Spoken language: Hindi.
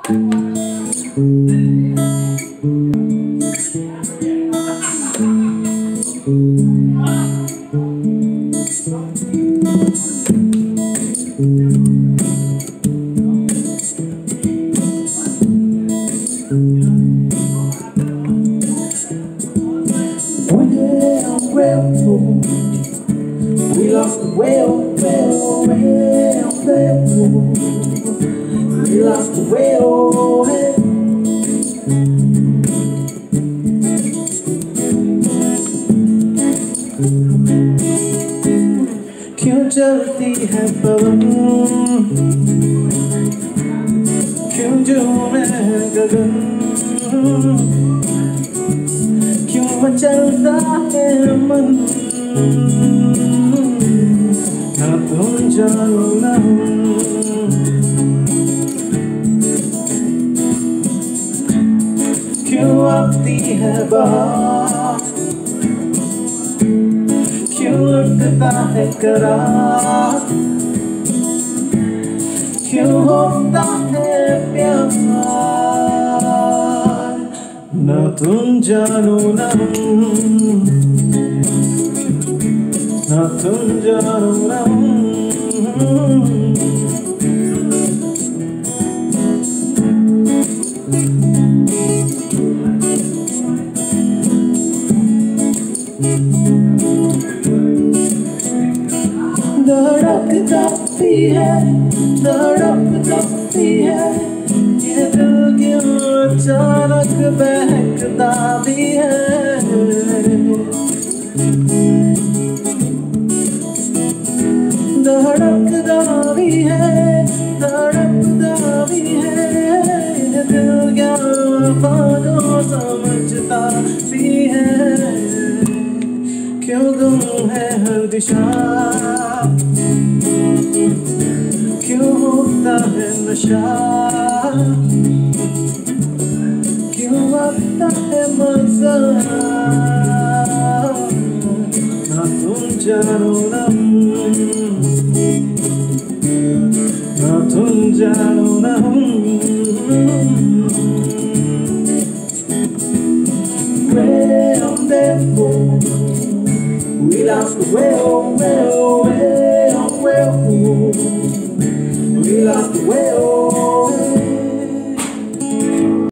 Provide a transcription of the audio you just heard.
We lost the whale. We lost the whale. क्यों चलती है पवन, क्यों झूमे गगन, क्यों मचलता है मन, ना तुम जानो ना हम। क्यों आती है बहार, क्यों लुटता है करार, क्यों होता है प्यार, ना तुम जानो ना हम, ना तुम जानो ना हम। धड़कती है, धड़कती है, ये दिल क्यों अचानक बहकता भी है। धड़कता भी है, धड़कता भी है, ये दिल क्या बातों समझता भी है। क्यों गुम है हर दिशा, क्यों होता है नशा, क्यों आता है मजा, ना तुम जानो ना हम, ना तुम जानो ना हम। Way on that boat, we lost the way, oh, way, oh, way, oh, way, oh. We lost the way, oh.